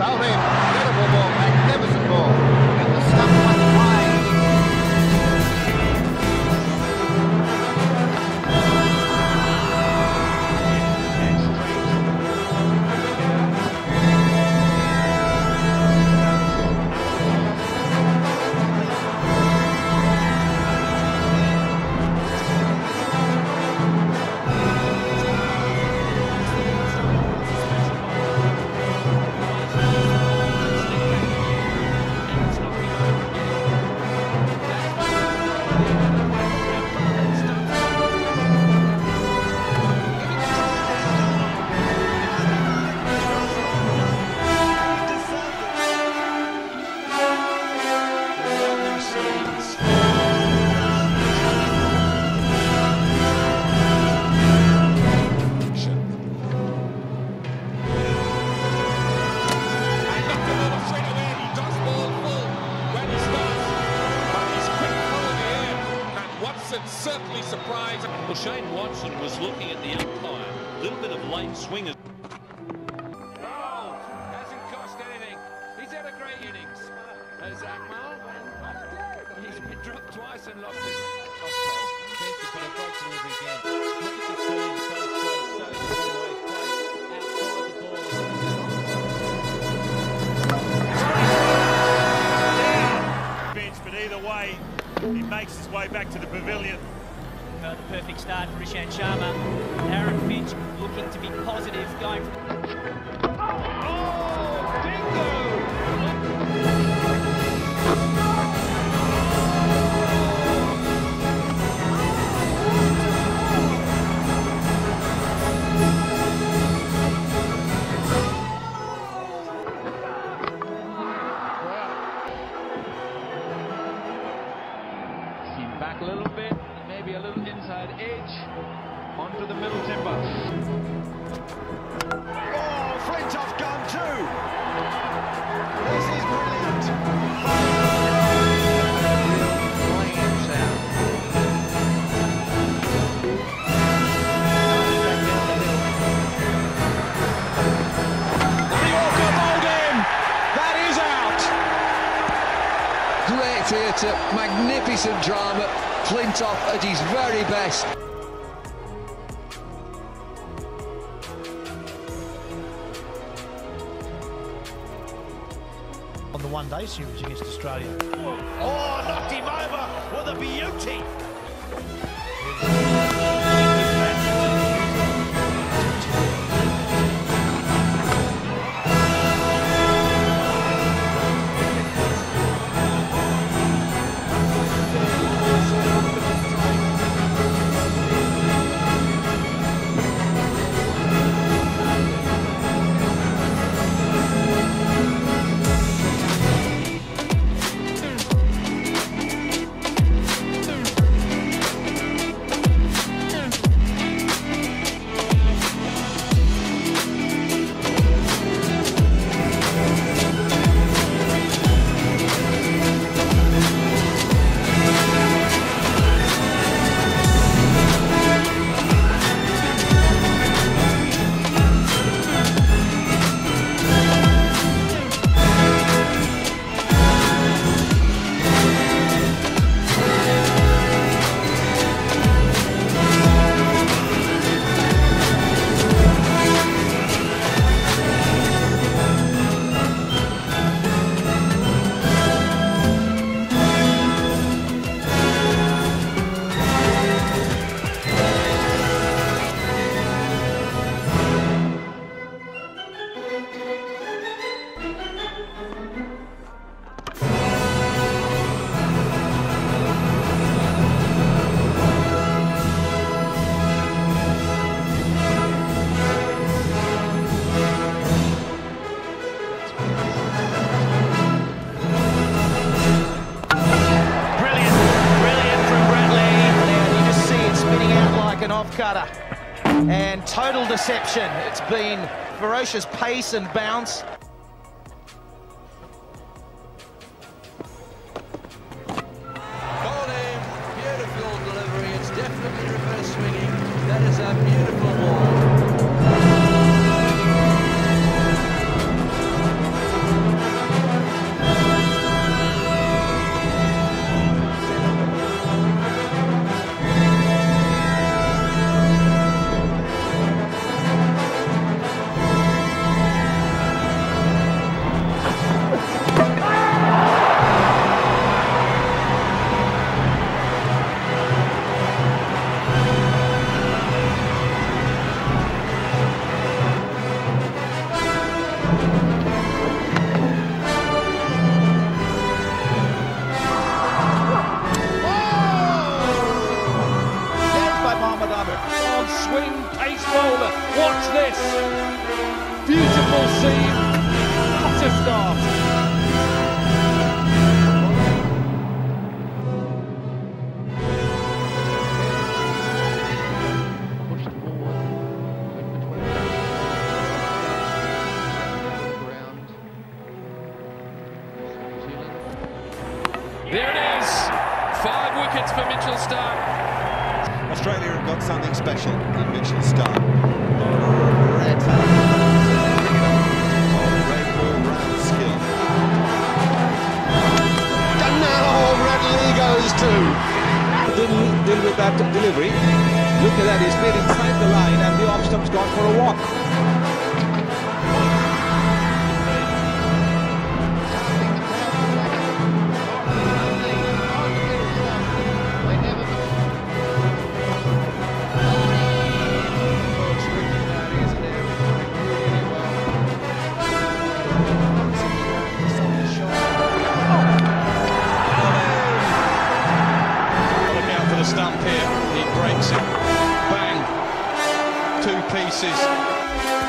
Bowled in. Incredible ball. Magnificent ball. And the stump went flying. Certainly surprised. Well, Shane Watson was looking at the umpire. A little bit of late swingers. Oh, hasn't cost anything. He's had a great innings. Akmal, he's been dropped twice and lost his off-ball. Thank you for the great delivery again. Look at the team, Outside the ball. Bench, but either way, he makes his way back to the pavilion. The perfect start for Ishant Sharma. Aaron Finch looking to be positive, going for... Oh, bingo! See him back a little bit. Maybe a little inside edge onto the middle timber. Oh, Flintoff gone too. This is brilliant. The Yorker bowled him. That is out. Great theatre, magnificent drama. Flintoff at his very best. On the one-day series against Australia. Oh, knocked him over. What a beauty. Cutter and total deception. It's been ferocious pace and bounce. Bowled in, beautiful delivery. It's definitely reverse swinging. That is a beautiful ball. Watch this. Beautiful scene. What a start. Pushed forward. In between. Ground. New Zealand. There it is. 5 wickets for Mitchell Starc. Australia have got something special in Mitchell Starc. Red. Rainbow round skill. And now Bradley goes too. Didn't deal with that delivery. Look at that, he's been inside the line and the off stump's gone for a walk. Stump here, he breaks it, bang, 2 pieces.